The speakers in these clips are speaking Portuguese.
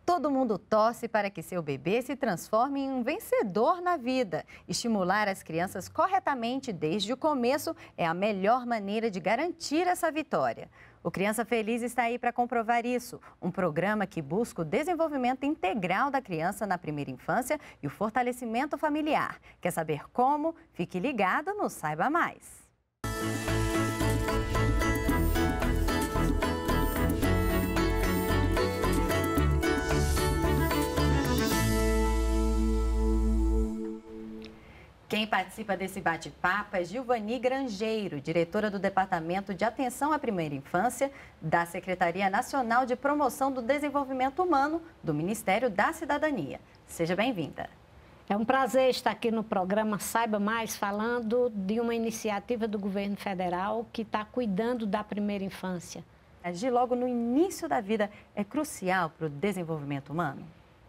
Todo mundo torce para que seu bebê se transforme em um vencedor na vida. Estimular as crianças corretamente desde o começo é a melhor maneira de garantir essa vitória. O Criança Feliz está aí para comprovar isso. Um programa que busca o desenvolvimento integral da criança na primeira infância e o fortalecimento familiar. Quer saber como? Fique ligado no Saiba Mais. Quem participa desse bate-papo é Gilvani Grangeiro, diretora do Departamento de Atenção à Primeira Infância da Secretaria Nacional de Promoção do Desenvolvimento Humano do Ministério da Cidadania. Seja bem-vinda. É um prazer estar aqui no programa Saiba Mais, falando de uma iniciativa do governo federal que está cuidando da primeira infância. Agir logo no início da vida é crucial para o desenvolvimento humano?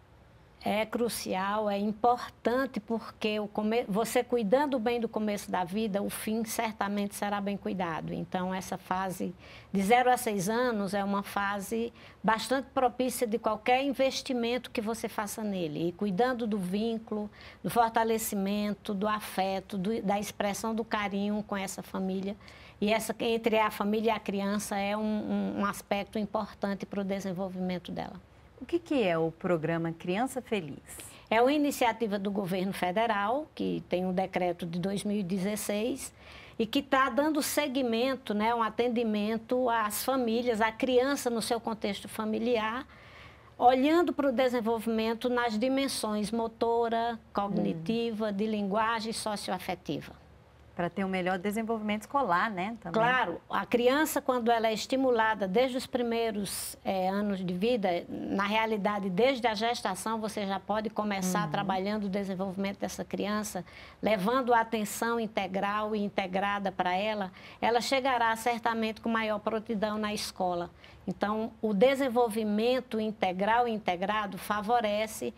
É crucial, é importante, porque você cuidando bem do começo da vida, o fim certamente será bem cuidado. Então, essa fase de 0 a 6 anos é uma fase bastante propícia de qualquer investimento que você faça nele. E cuidando do vínculo, do fortalecimento, do afeto, da expressão do carinho com essa família. E entre a família e a criança é um aspecto importante para o desenvolvimento dela. O que é o programa Criança Feliz? É uma iniciativa do governo federal, que tem um decreto de 2016, e que está dando seguimento, né, um atendimento às famílias, à criança no seu contexto familiar, olhando para o desenvolvimento nas dimensões motora, cognitiva, de linguagem e socioafetiva. Para ter um melhor desenvolvimento escolar, né? Também. Claro, a criança, quando ela é estimulada desde os primeiros anos de vida, na realidade, desde a gestação, você já pode começar trabalhando o desenvolvimento dessa criança, levando a atenção integral e integrada para ela, ela chegará certamente com maior prontidão na escola. Então, o desenvolvimento integral e integrado favorece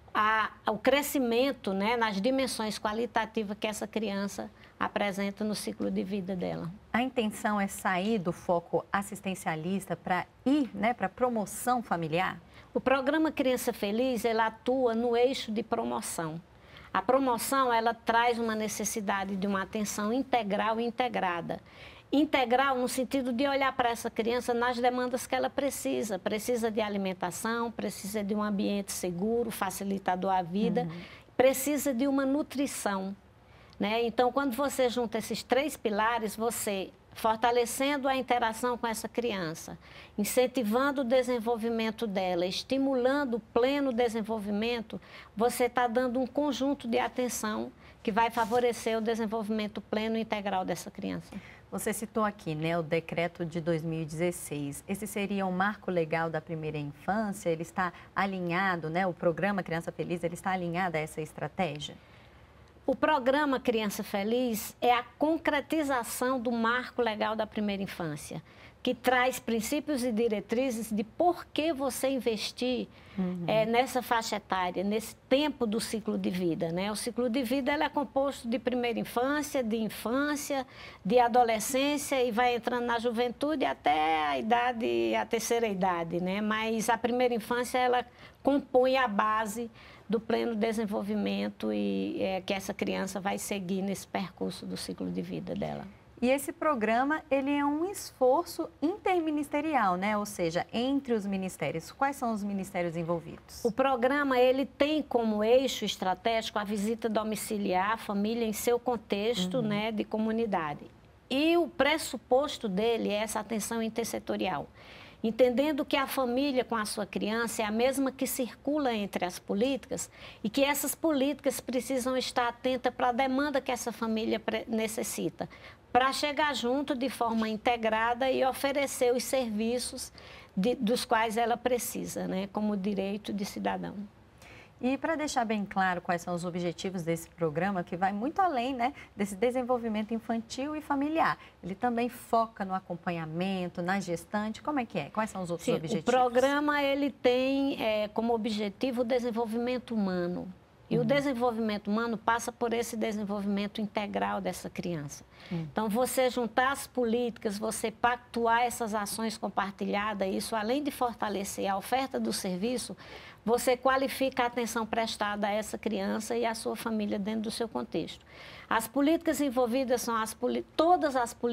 o crescimento, né, nas dimensões qualitativas que essa criança apresenta no ciclo de vida dela. A intenção é sair do foco assistencialista para ir, né, para a promoção familiar? O programa Criança Feliz, ele atua no eixo de promoção. A promoção, ela traz uma necessidade de uma atenção integral e integrada. Integral no sentido de olhar para essa criança nas demandas que ela precisa. Precisa de alimentação, precisa de um ambiente seguro, facilitador à vida, precisa de uma nutrição, né? Então, quando você junta esses 3 pilares, você fortalecendo a interação com essa criança, incentivando o desenvolvimento dela, estimulando o pleno desenvolvimento, você está dando um conjunto de atenção que vai favorecer o desenvolvimento pleno e integral dessa criança. Você citou aqui, né, o decreto de 2016. Esse seria um marco legal da primeira infância? Ele está alinhado, né? O programa Criança Feliz, ele está alinhado a essa estratégia? O programa Criança Feliz é a concretização do marco legal da primeira infância, que traz princípios e diretrizes de por que você investir nessa faixa etária, nesse tempo do ciclo de vida, né? O ciclo de vida ele é composto de primeira infância, de adolescência e vai entrando na juventude até a terceira idade, né? Mas a primeira infância ela compõe a base do pleno desenvolvimento e que essa criança vai seguir nesse percurso do ciclo de vida dela. E esse programa, ele é um esforço interministerial, né? Ou seja, entre os ministérios. Quais são os ministérios envolvidos? O programa, ele tem como eixo estratégico a visita domiciliar à família em seu contexto, né, de comunidade. E o pressuposto dele é essa atenção intersetorial. Entendendo que a família com a sua criança é a mesma que circula entre as políticas e que essas políticas precisam estar atentas para a demanda que essa família necessita, para chegar junto de forma integrada e oferecer os serviços dos quais ela precisa, né, como direito de cidadão. E para deixar bem claro quais são os objetivos desse programa, que vai muito além, né, desse desenvolvimento infantil e familiar. Ele também foca no acompanhamento, na gestante. Como é que é? Quais são os outros objetivos? O programa ele tem como objetivo o desenvolvimento humano, E o desenvolvimento humano passa por esse desenvolvimento integral dessa criança. Então, você juntar as políticas, você pactuar essas ações compartilhadas, isso além de fortalecer a oferta do serviço, você qualifica a atenção prestada a essa criança e à sua família dentro do seu contexto. As políticas envolvidas são todas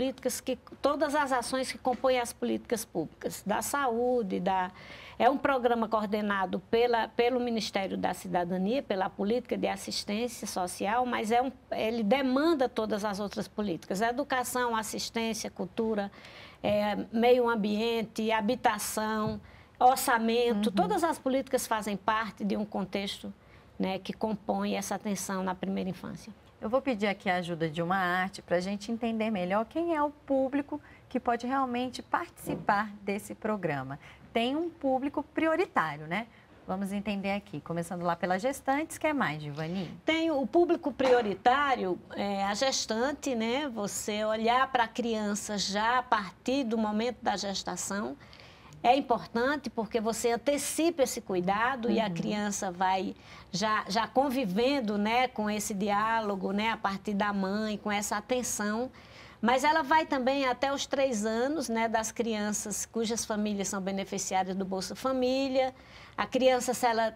as ações que compõem as políticas públicas, da saúde, é um programa coordenado pelo Ministério da Cidadania, pela Política de Assistência Social, mas ele demanda todas as outras políticas, educação, assistência, cultura, meio ambiente, habitação, orçamento, todas as políticas fazem parte de um contexto, né, que compõe essa atenção na primeira infância. Eu vou pedir aqui a ajuda de uma arte para a gente entender melhor quem é o público que pode realmente participar desse programa. Tem um público prioritário, né? Vamos entender aqui, começando lá pelas gestantes, que é mais, Givani? Tem o público prioritário, a gestante, né? Você olhar para a criança já a partir do momento da gestação. É importante porque você antecipa esse cuidado e a criança vai já convivendo, né, com esse diálogo, né, a partir da mãe, com essa atenção. Mas ela vai também até os 3 anos, né, das crianças cujas famílias são beneficiárias do Bolsa Família. A criança, se ela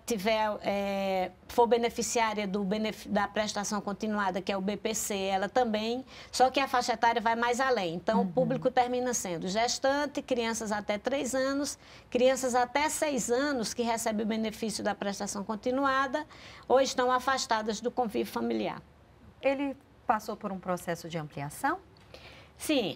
for beneficiária da prestação continuada, que é o BPC, ela também, só que a faixa etária vai mais além. Então, o público termina sendo gestante, crianças até 3 anos, crianças até 6 anos que recebem o benefício da prestação continuada ou estão afastadas do convívio familiar. Ele passou por um processo de ampliação? Sim,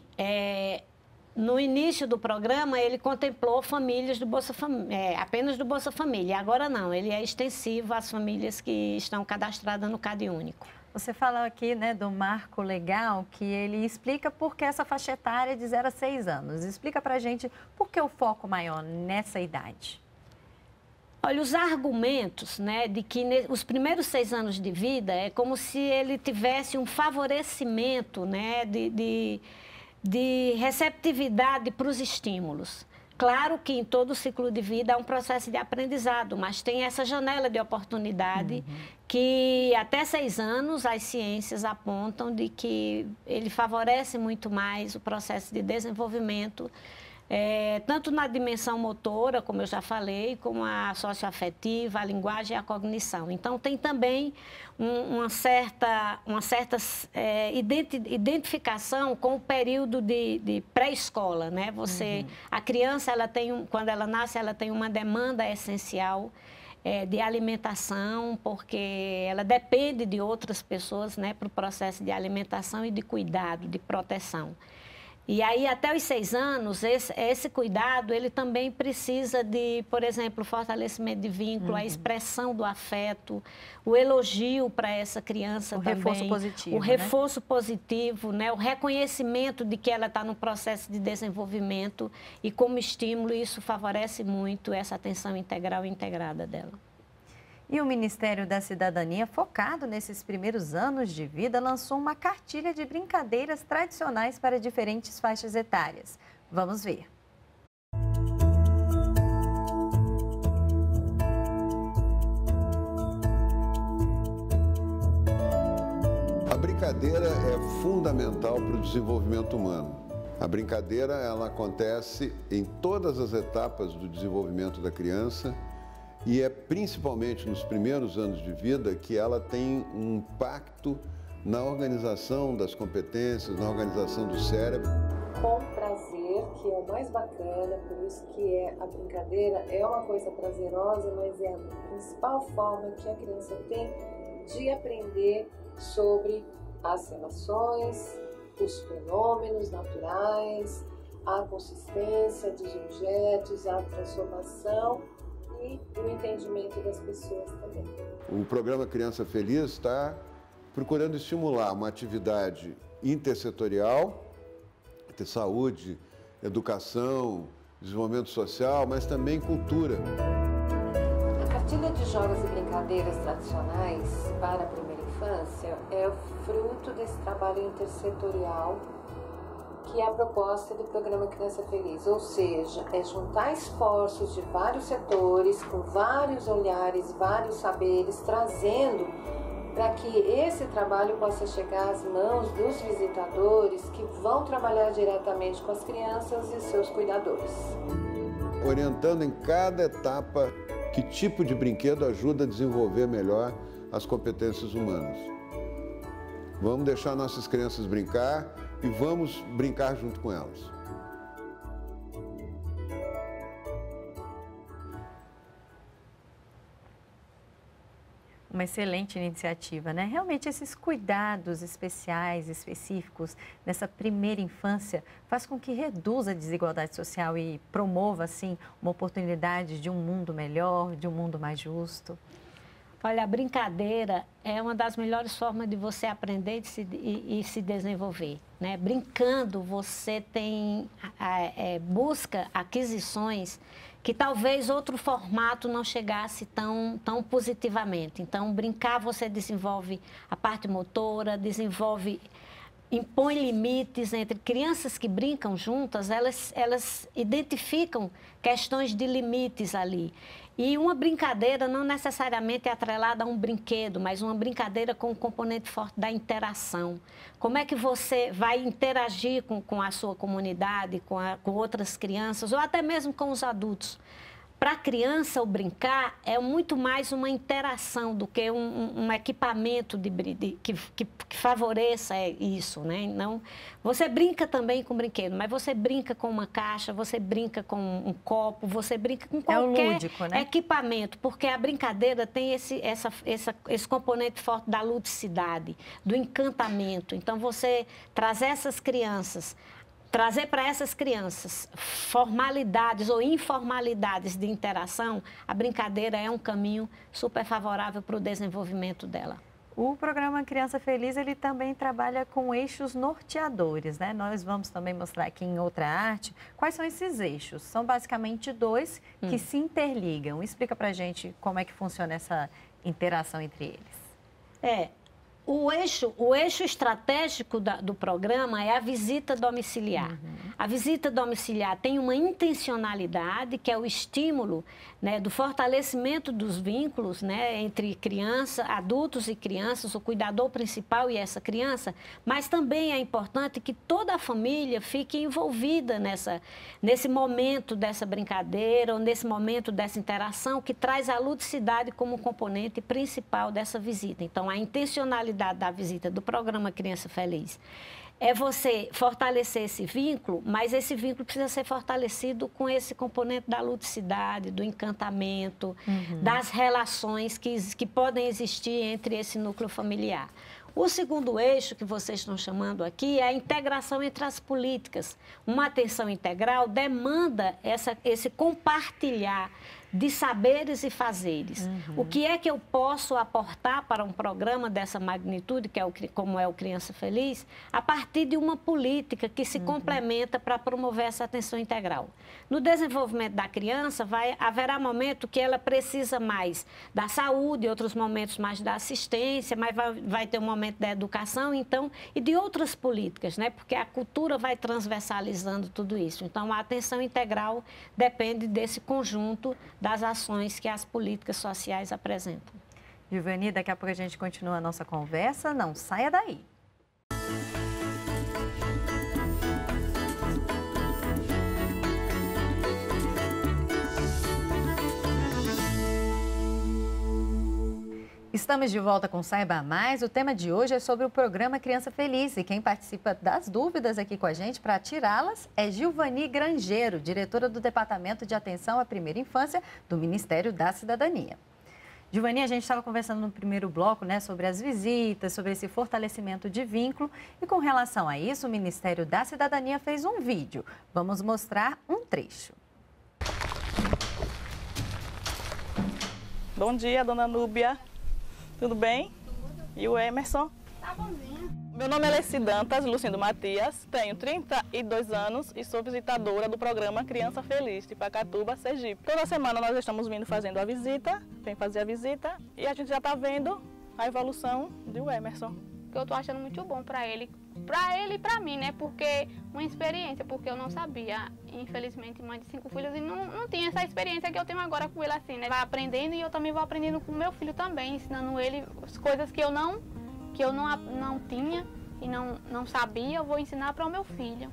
no início do programa, ele contemplou famílias do Bolsa Família, apenas do Bolsa Família. Agora não, ele é extensivo às famílias que estão cadastradas no CadÚnico. Você fala aqui, né, do marco legal, que ele explica por que essa faixa etária é de 0 a 6 anos. Explica pra gente por que o foco maior nessa idade. Olha, os argumentos, né, de que os primeiros 6 anos de vida é como se ele tivesse um favorecimento, né, de receptividade para os estímulos. Claro que em todo o ciclo de vida há um processo de aprendizado, mas tem essa janela de oportunidade que até 6 anos as ciências apontam de que ele favorece muito mais o processo de desenvolvimento, tanto na dimensão motora, como eu já falei, como a socioafetiva, a linguagem e a cognição. Então, tem também uma certa identificação com o período de pré-escola, né? A criança, quando ela nasce, ela tem uma demanda essencial de alimentação, porque ela depende de outras pessoas, né, para o processo de alimentação e de cuidado, de proteção. E aí, até os 6 anos, esse cuidado, ele também precisa de, por exemplo, fortalecimento de vínculo, a expressão do afeto, o elogio para essa criança também. O reforço positivo, reforço positivo, né? O reconhecimento de que ela está no processo de desenvolvimento e, como estímulo, isso favorece muito essa atenção integral e integrada dela. E o Ministério da Cidadania, focado nesses primeiros anos de vida, lançou uma cartilha de brincadeiras tradicionais para diferentes faixas etárias. Vamos ver. A brincadeira é fundamental para o desenvolvimento humano. A brincadeira, ela acontece em todas as etapas do desenvolvimento da criança. E é principalmente nos primeiros anos de vida que ela tem um impacto na organização das competências, na organização do cérebro. Com prazer, que é o mais bacana, por isso que a brincadeira é uma coisa prazerosa, mas é a principal forma que a criança tem de aprender sobre as relações, os fenômenos naturais, a consistência dos objetos, a transformação e o entendimento das pessoas também. O programa Criança Feliz está procurando estimular uma atividade intersetorial, ter saúde, educação, desenvolvimento social, mas também cultura. A cartilha de jogos e brincadeiras tradicionais para a primeira infância é o fruto desse trabalho intersetorial que é a proposta do programa Criança Feliz, ou seja, é juntar esforços de vários setores, com vários olhares, vários saberes, trazendo para que esse trabalho possa chegar às mãos dos visitadores que vão trabalhar diretamente com as crianças e seus cuidadores. Orientando em cada etapa que tipo de brinquedo ajuda a desenvolver melhor as competências humanas. Vamos deixar nossas crianças brincar e vamos brincar junto com elas. Uma excelente iniciativa, né? Realmente esses cuidados especiais, específicos nessa primeira infância faz com que reduza a desigualdade social e promova, assim, uma oportunidade de um mundo melhor, de um mundo mais justo. Olha, a brincadeira é uma das melhores formas de você aprender e se desenvolver, né? Brincando, você busca aquisições que talvez outro formato não chegasse tão positivamente. Então, brincar, você desenvolve a parte motora, impõe limites entre crianças que brincam juntas, elas identificam questões de limites ali. E uma brincadeira não necessariamente é atrelada a um brinquedo, mas uma brincadeira com um componente forte da interação. Como é que você vai interagir com a sua comunidade, com outras crianças, ou até mesmo com os adultos? Para a criança, o brincar é muito mais uma interação do que um equipamento que favoreça isso, né? Não, você brinca também com brinquedo, mas você brinca com uma caixa, você brinca com um copo, você brinca com qualquer lúdico, né? equipamento, porque a brincadeira tem esse componente forte da ludicidade, do encantamento. Então, você trazer para essas crianças formalidades ou informalidades de interação, a brincadeira é um caminho super favorável para o desenvolvimento dela. O programa Criança Feliz, ele também trabalha com eixos norteadores, né? Nós vamos também mostrar aqui em outra arte quais são esses eixos. São basicamente dois que se interligam. Explica pra gente como é que funciona essa interação entre eles. O eixo estratégico do programa é a visita domiciliar. A visita domiciliar tem uma intencionalidade, que é o estímulo, né, do fortalecimento dos vínculos, né, entre adultos e crianças, o cuidador principal e essa criança, mas também é importante que toda a família fique envolvida nesse momento dessa brincadeira ou nesse momento dessa interação que traz a ludicidade como componente principal dessa visita. Então, a intencionalidade da visita do programa Criança Feliz é você fortalecer esse vínculo, mas esse vínculo precisa ser fortalecido com esse componente da ludicidade, do encantamento, das relações que podem existir entre esse núcleo familiar. O segundo eixo que vocês estão chamando aqui é a integração entre as políticas. Uma atenção integral demanda esse compartilhar de saberes e fazeres. O que é que eu posso aportar para um programa dessa magnitude, como é o Criança Feliz, a partir de uma política que se complementa para promover essa atenção integral. No desenvolvimento da criança, haverá momento que ela precisa mais da saúde, outros momentos mais da assistência, mas vai ter um momento da educação, então, e de outras políticas, né? Porque a cultura vai transversalizando tudo isso. Então, a atenção integral depende desse conjunto das ações que as políticas sociais apresentam. Giovani, daqui a pouco a gente continua a nossa conversa. Não saia daí. Estamos de volta com Saiba Mais. O tema de hoje é sobre o programa Criança Feliz. E quem participa das dúvidas aqui com a gente para tirá-las é Giovani Grangeiro, diretora do Departamento de Atenção à Primeira Infância do Ministério da Cidadania. Giovani, a gente estava conversando no primeiro bloco, né, sobre as visitas, sobre esse fortalecimento de vínculo. E com relação a isso, o Ministério da Cidadania fez um vídeo. Vamos mostrar um trecho. Bom dia, dona Núbia. Tudo bem? E o Emerson? Tá bonzinho. Meu nome é Leci Dantas, Lucindo Matias, tenho 32 anos e sou visitadora do programa Criança Feliz, de Pacatuba, Sergipe. Toda semana nós estamos vindo fazendo a visita, vem fazer a visita e a gente já está vendo a evolução do Emerson. Que eu tô achando muito bom para ele para ele e para mim, né? Porque uma experiência, porque eu não sabia, infelizmente, mãe de 5 filhos, e não tinha essa experiência que eu tenho agora com ele assim, né? Vai aprendendo e eu também vou aprendendo com o meu filho também, ensinando ele as coisas que eu não tinha e não sabia, eu vou ensinar para o meu filho.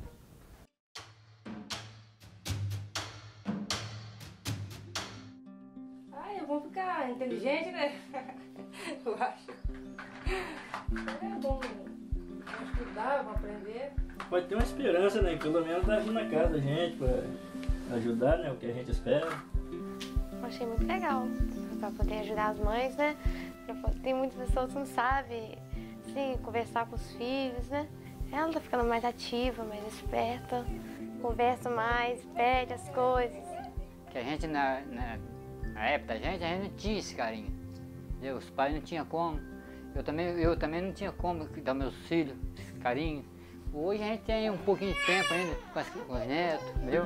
Eu vou ficar inteligente, né? Eu acho. É bom estudar, vou aprender. Pode ter uma esperança, né? Pelo menos tá vindo na casa da gente para ajudar, né? O que a gente espera. Eu achei muito legal para poder ajudar as mães, né? Tem muitas pessoas que não sabem, assim, conversar com os filhos, né? Ela tá ficando mais ativa, mais esperta, conversa mais, pede as coisas. Que a gente, na época da gente, a gente não tinha esse carinho. Os pais não tinham como. Eu também não tinha como dar meus filhos esse carinho. Hoje a gente tem um pouquinho de tempo ainda com os netos, entendeu?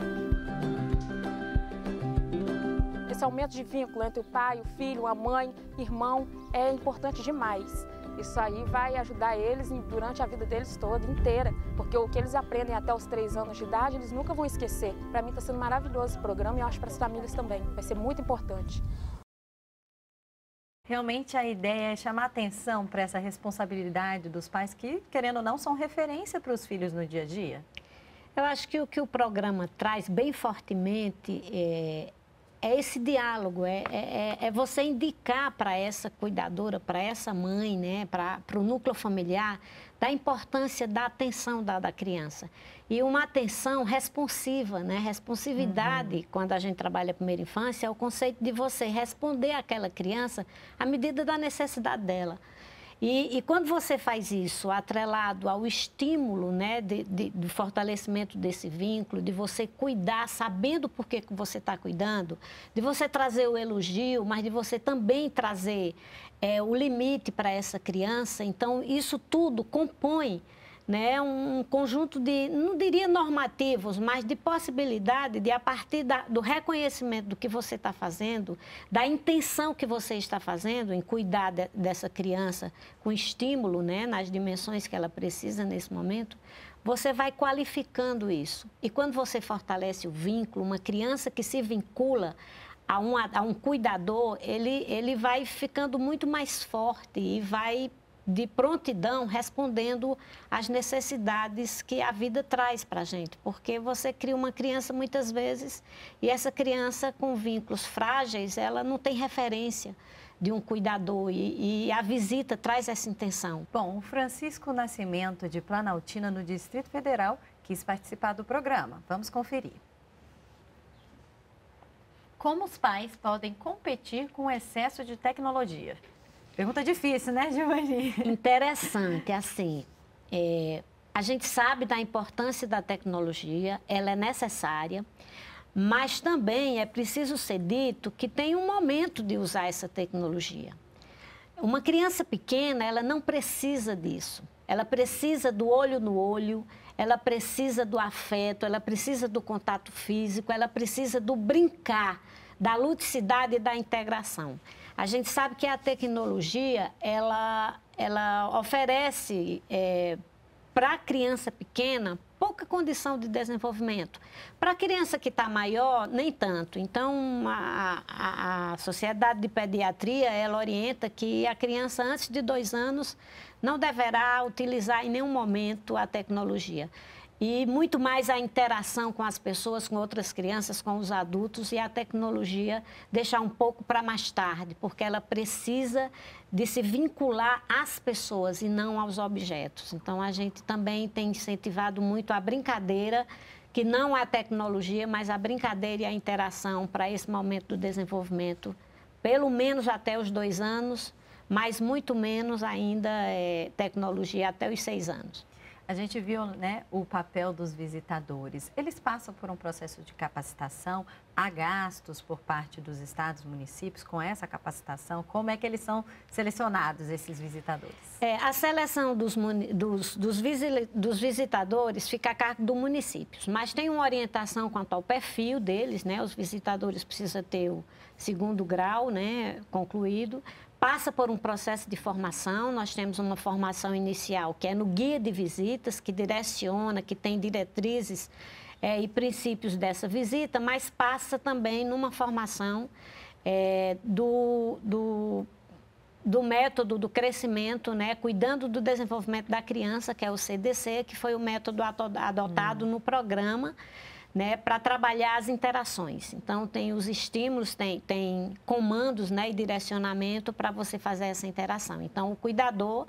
Esse aumento de vínculo entre o pai, o filho, a mãe, irmão, é importante demais. Isso aí vai ajudar eles durante a vida deles toda, inteira. Porque o que eles aprendem até os 3 anos de idade, eles nunca vão esquecer. Para mim está sendo maravilhoso esse programa e eu acho para as famílias também. Vai ser muito importante. Realmente a ideia é chamar atenção para essa responsabilidade dos pais que, querendo ou não, são referência para os filhos no dia a dia. Eu acho que o que o programa traz bem fortemente é esse diálogo, é você indicar para essa cuidadora, para essa mãe, né, para o núcleo familiar, da importância da atenção da criança. E uma atenção responsiva, né? Responsividade, quando a gente trabalha a primeira infância, é o conceito de você responder àquela criança à medida da necessidade dela. E quando você faz isso atrelado ao estímulo, né, do fortalecimento desse vínculo, de você cuidar, sabendo por que você está cuidando, de você trazer o elogio, mas de você também trazer o limite para essa criança, então isso tudo compõe, né, um conjunto de, não diria normativos, mas de possibilidade de, a partir do reconhecimento do que você está fazendo, da intenção que você está fazendo em cuidar dessa criança com estímulo, né, nas dimensões que ela precisa nesse momento, você vai qualificando isso. E quando você fortalece o vínculo, uma criança que se vincula a um cuidador, ele vai ficando muito mais forte e vai de prontidão, respondendo às necessidades que a vida traz para a gente. Porque você cria uma criança muitas vezes e essa criança com vínculos frágeis, ela não tem referência de um cuidador e a visita traz essa intenção. Bom, o Francisco Nascimento, de Planaltina, no Distrito Federal, quis participar do programa. Vamos conferir. Como os pais podem competir com o excesso de tecnologia? Pergunta difícil, né, Giovanni? Interessante, assim, a gente sabe da importância da tecnologia, ela é necessária, mas também é preciso ser dito que tem um momento de usar essa tecnologia. Uma criança pequena, ela não precisa disso, ela precisa do olho no olho, ela precisa do afeto, ela precisa do contato físico, ela precisa do brincar, da ludicidade e da integração. A gente sabe que a tecnologia, ela oferece para a criança pequena pouca condição de desenvolvimento. Para a criança que está maior, nem tanto. Então, a Sociedade de Pediatria, ela orienta que a criança antes de 2 anos não deverá utilizar em nenhum momento a tecnologia. E muito mais a interação com as pessoas, com outras crianças, com os adultos e a tecnologia deixar um pouco para mais tarde, porque ela precisa de se vincular às pessoas e não aos objetos. Então, a gente também tem incentivado muito a brincadeira, que não a tecnologia, mas a brincadeira e a interação para esse momento do desenvolvimento, pelo menos até os 2 anos, mas muito menos ainda tecnologia até os 6 anos. A gente viu, né, o papel dos visitadores. Eles passam por um processo de capacitação Há gastos por parte dos estados e municípios com essa capacitação? Como é que eles são selecionados, esses visitadores? A seleção dos visitadores fica a cargo do município, mas tem uma orientação quanto ao perfil deles, né? Os visitadores precisam ter o 2º grau, né, concluído. Passa por um processo de formação, nós temos uma formação inicial que é no guia de visitas, que direciona, que tem diretrizes e princípios dessa visita, mas passa também numa formação do método do crescimento, né, cuidando do desenvolvimento da criança, que é o CDC, que foi o método adotado no programa, né, para trabalhar as interações. Então, tem os estímulos, tem comandos, né, e direcionamento para você fazer essa interação. Então, o cuidador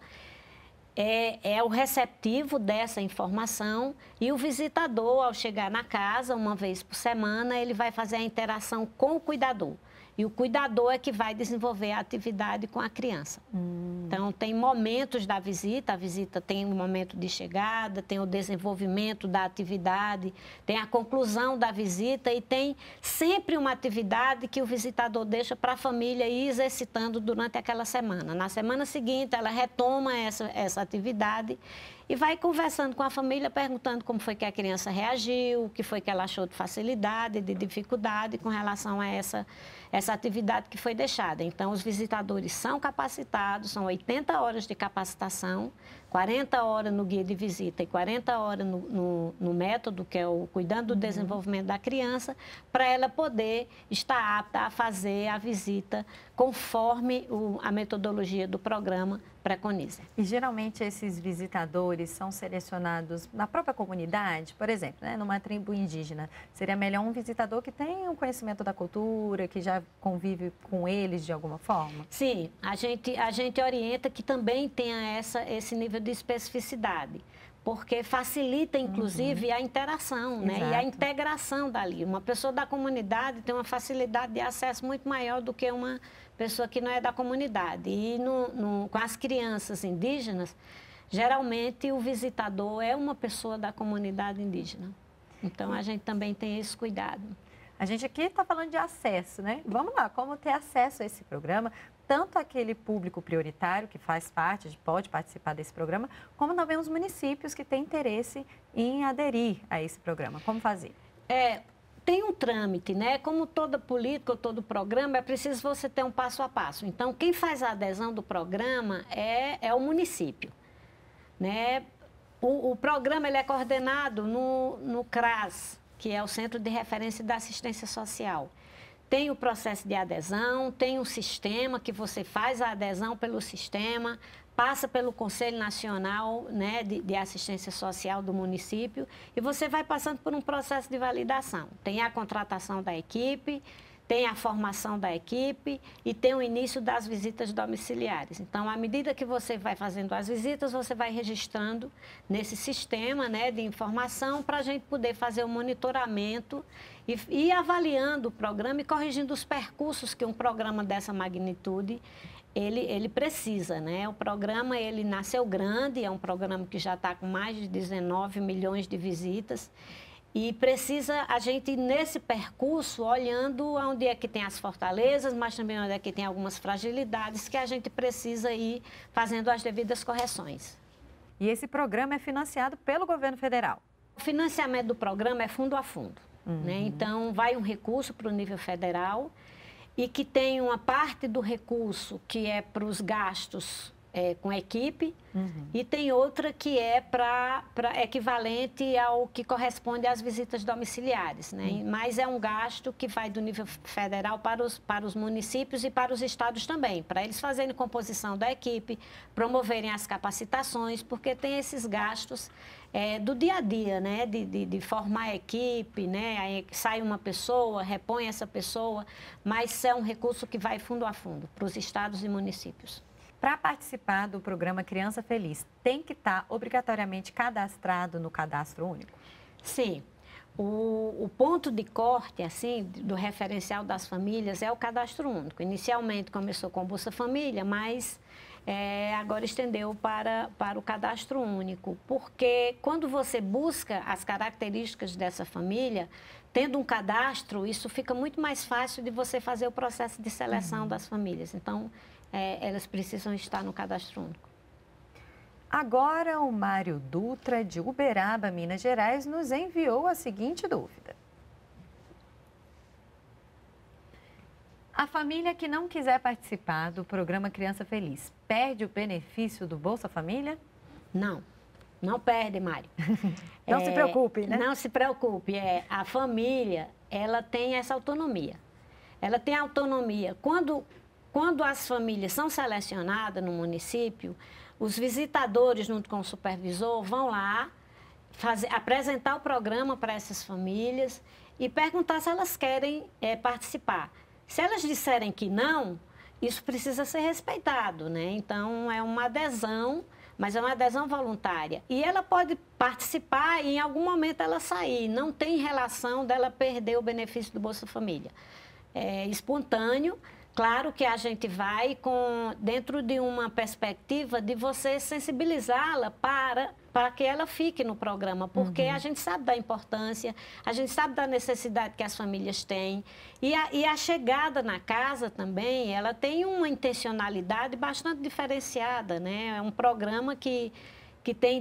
é o receptivo dessa informação e o visitador, ao chegar na casa, uma vez por semana, ele vai fazer a interação com o cuidador. E o cuidador é que vai desenvolver a atividade com a criança. Então, tem momentos da visita, a visita tem um momento de chegada, tem o desenvolvimento da atividade, tem a conclusão da visita e tem sempre uma atividade que o visitador deixa para a família ir exercitando durante aquela semana. Na semana seguinte, ela retoma essa atividade e vai conversando com a família, perguntando como foi que a criança reagiu, o que foi que ela achou de facilidade, de dificuldade com relação a essa atividade que foi deixada. Então, os visitadores são capacitados, são 80 horas de capacitação, 40 horas no guia de visita e 40 horas no método, que é o cuidando do desenvolvimento da criança, para ela poder estar apta a fazer a visita conforme a metodologia do programa preconiza. E geralmente esses visitadores são selecionados na própria comunidade? Por exemplo, né, numa tribo indígena, seria melhor um visitador que tenha um conhecimento da cultura, que já convive com eles de alguma forma? Sim, a gente orienta que também tenha esse nível de especificidade, porque facilita, inclusive, a interação, né? E a integração dali. Uma pessoa da comunidade tem uma facilidade de acesso muito maior do que uma pessoa que não é da comunidade. E com as crianças indígenas, geralmente o visitador é uma pessoa da comunidade indígena. Então, a gente também tem esse cuidado. A gente aqui está falando de acesso, né? Vamos lá, como ter acesso a esse programa, tanto aquele público prioritário que faz parte, pode participar desse programa, como também os municípios que têm interesse em aderir a esse programa. Como fazer? Tem um trâmite, né? Como toda política ou todo programa, é preciso você ter um passo a passo. Então, quem faz a adesão do programa é o município, né? O programa ele é coordenado no CRAS, que é o Centro de Referência da Assistência Social. Tem o processo de adesão, tem um sistema que você faz a adesão pelo sistema, passa pelo Conselho Nacional, né, de Assistência Social do município e você vai passando por um processo de validação. Tem a contratação da equipe, tem a formação da equipe e tem o início das visitas domiciliares. Então, à medida que você vai fazendo as visitas, você vai registrando nesse sistema, né, de informação para a gente poder fazer o monitoramento e ir avaliando o programa e corrigindo os percursos que um programa dessa magnitude ele precisa, né? O programa ele nasceu grande, é um programa que já está com mais de 19 milhões de visitas. E precisa a gente ir nesse percurso olhando onde é que tem as fortalezas, mas também onde é que tem algumas fragilidades que a gente precisa ir fazendo as devidas correções. E esse programa é financiado pelo governo federal? O financiamento do programa é fundo a fundo, né? Então, vai um recurso para o nível federal e que tem uma parte do recurso que é para os gastos com equipe e tem outra que é equivalente ao que corresponde às visitas domiciliares, né? Mas é um gasto que vai do nível federal para os municípios e para os estados também, para eles fazerem composição da equipe, promoverem as capacitações, porque tem esses gastos do dia a dia, né? De formar a equipe, né? Aí sai uma pessoa, repõe essa pessoa, mas é um recurso que vai fundo a fundo para os estados e municípios. Para participar do programa Criança Feliz, tem que estar obrigatoriamente cadastrado no Cadastro Único? Sim. O ponto de corte, assim, do referencial das famílias é o cadastro único. Inicialmente começou com o Bolsa Família, mas agora estendeu para o cadastro único. Porque quando você busca as características dessa família, tendo um cadastro, isso fica muito mais fácil de você fazer o processo de seleção das famílias. Então, elas precisam estar no cadastro único. Agora, o Mário Dutra, de Uberaba, Minas Gerais, nos enviou a seguinte dúvida. A família que não quiser participar do programa Criança Feliz perde o benefício do Bolsa Família? Não, não perde, Mário. Não se preocupe, né? Não se preocupe. A família, ela tem essa autonomia. Ela tem autonomia. Quando as famílias são selecionadas no município, os visitadores, junto com o supervisor, vão lá apresentar o programa para essas famílias e perguntar se elas querem participar. Se elas disserem que não, isso precisa ser respeitado, né? Então, é uma adesão, mas é uma adesão voluntária. E ela pode participar e, em algum momento, ela sair. Não tem relação dela perder o benefício do Bolsa Família. É espontâneo. Claro que a gente vai dentro de uma perspectiva de você sensibilizá-la para que ela fique no programa, porque a gente sabe da importância, a gente sabe da necessidade que as famílias têm. E a chegada na casa também, ela tem uma intencionalidade bastante diferenciada, né? É um programa que tem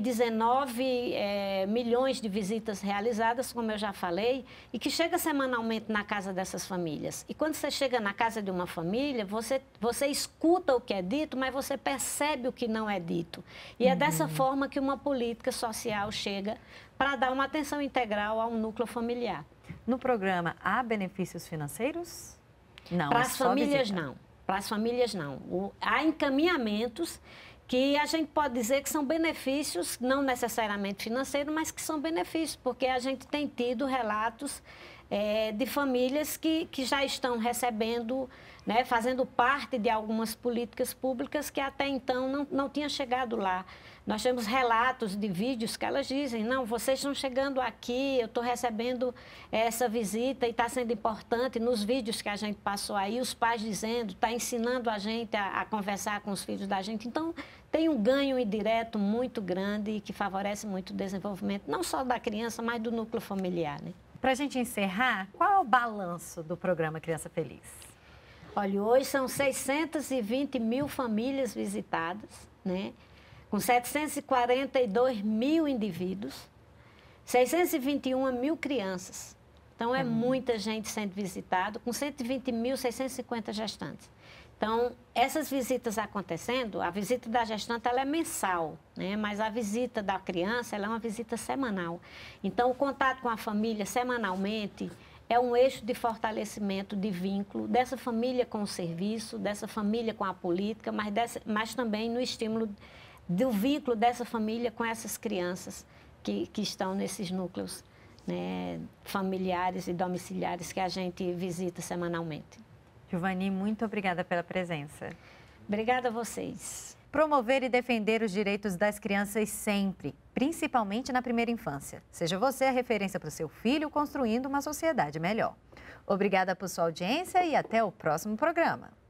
19 milhões de visitas realizadas, como eu já falei, e que chega semanalmente na casa dessas famílias. E quando você chega na casa de uma família, você escuta o que é dito, mas você percebe o que não é dito. E é dessa forma que uma política social chega para dar uma atenção integral ao núcleo familiar. No programa, há benefícios financeiros? Não, para as famílias, não. Para as famílias, não. Há encaminhamentos que a gente pode dizer que são benefícios, não necessariamente financeiros, mas que são benefícios, porque a gente tem tido relatos de famílias que já estão recebendo, né, fazendo parte de algumas políticas públicas que até então não tinham chegado lá. Nós temos relatos de vídeos que elas dizem, não, vocês estão chegando aqui, eu estou recebendo essa visita e está sendo importante. Nos vídeos que a gente passou aí, os pais dizendo, está ensinando a gente a conversar com os filhos da gente. Então, tem um ganho indireto muito grande e que favorece muito o desenvolvimento, não só da criança, mas do núcleo familiar, né? Para a gente encerrar, qual é o balanço do programa Criança Feliz? Olha, hoje são 620 mil famílias visitadas, né? Com 742 mil indivíduos, 621 mil crianças. Então, é muita gente sendo visitada, com 120.650 gestantes. Então, essas visitas acontecendo, a visita da gestante ela é mensal, né? Mas a visita da criança ela é uma visita semanal. Então, o contato com a família semanalmente é um eixo de fortalecimento de vínculo dessa família com o serviço, dessa família com a política, mas também no estímulo do vínculo dessa família com essas crianças que estão nesses núcleos, né, familiares e domiciliares que a gente visita semanalmente. Giovani, muito obrigada pela presença. Obrigada a vocês. Promover e defender os direitos das crianças sempre, principalmente na primeira infância. Seja você a referência para o seu filho, construindo uma sociedade melhor. Obrigada por sua audiência e até o próximo programa.